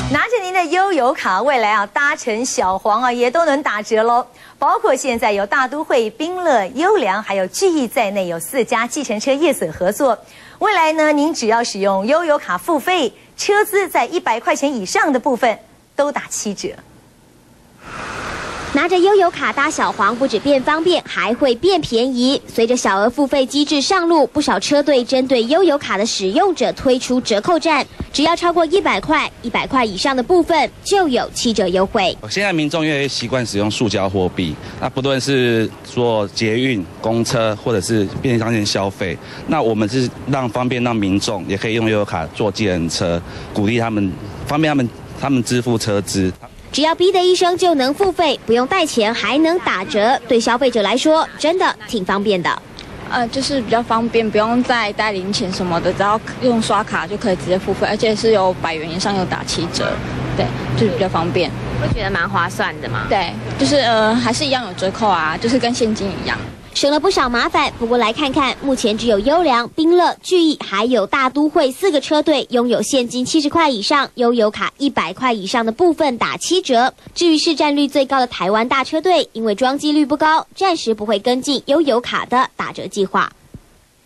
拿着您的悠游卡，未来搭乘小黄也都能打折喽。包括现在有大都会、宾乐、优良还有聚义在内，有4家计程车业者合作。未来呢，您只要使用悠游卡付费，车资在100块钱以上的部分都打7折。 拿着悠游卡搭小黄，不止变方便，还会变便宜。随着小额付费机制上路，不少车队针对悠游卡的使用者推出折扣战，只要超过100块，100块以上的部分就有7折优惠。 现在民众越来越习惯使用塑胶货币，那不论是做捷运、公车或者是便利商店消费，那我们是方便让民众也可以用悠游卡坐计程车，鼓励他们，方便他们支付车资。 只要逼的一声就能付费，不用带钱还能打折，对消费者来说真的挺方便的。 就是比较方便，不用再带零钱什么的，只要用刷卡就可以直接付费，而且是有100元以上有打7折，对，就是比较方便。 会觉得蛮划算的嘛？ 对，就是还是一样有折扣啊，就是跟现金一样。 省了不少麻烦，不过来看看，目前只有优良、宾乐、聚义还有大都会4个车队拥有现金70块以上、悠游卡100块以上的部分打7折。至于市占率最高的台湾大车队，因为装机率不高，暂时不会跟进悠游卡的打折计划。